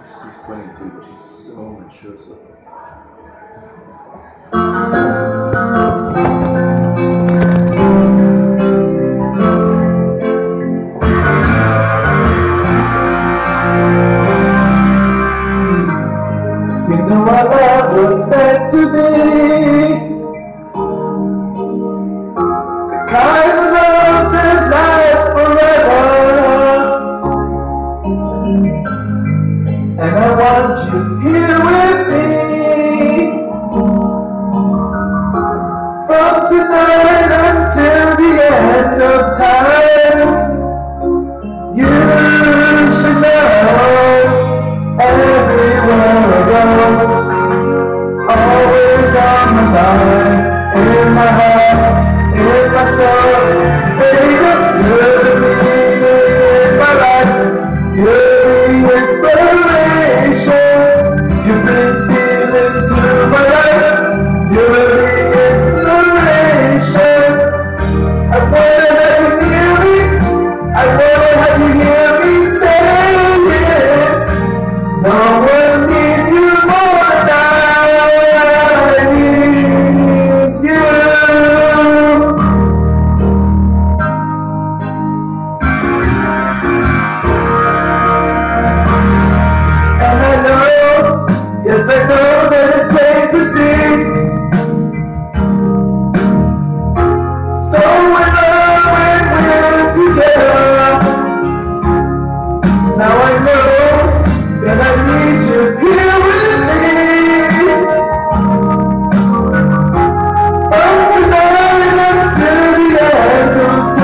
She's 22, but she's so mature. So. You know our love was meant to be the kind of love that lasts forever. And I want you here with me from tonight until the end of time. You should know everywhere I go, always on my mind, in my heart, in my soul. Baby, you're the meaning in my life. You're the inspiration. You bring feeling to my life. You're the inspiration. I wanna have you near me. I wanna have you hear me say it. No one needs you more than I need you. And I know, yes I know that it's plain to see. So in love when we're together. Now I know that I need you here with me from tonight until the end of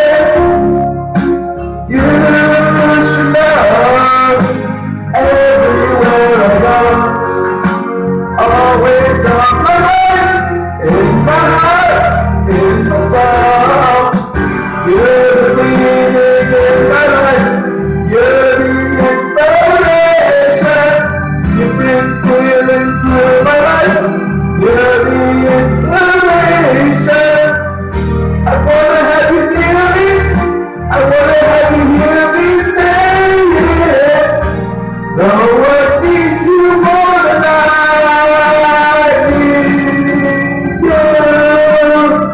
time. You should know everywhere I go, always on my mind, in my heart, in my soul. You're the meaning in my life. You're the inspiration. You bring feeling to my life. You're the inspiration. I wanna have you near me. I wanna have you hear me say it. No one needs you more than I need you.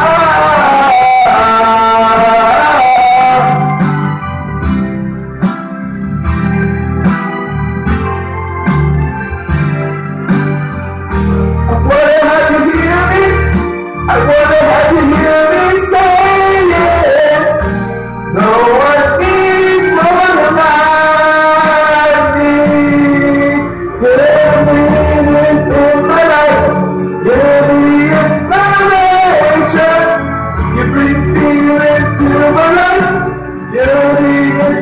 I wanna have you hear me say it. No one needs more than I need. You're the meaning in my life. You're the inspiration. You bring feeling to my life. You're the inspiration.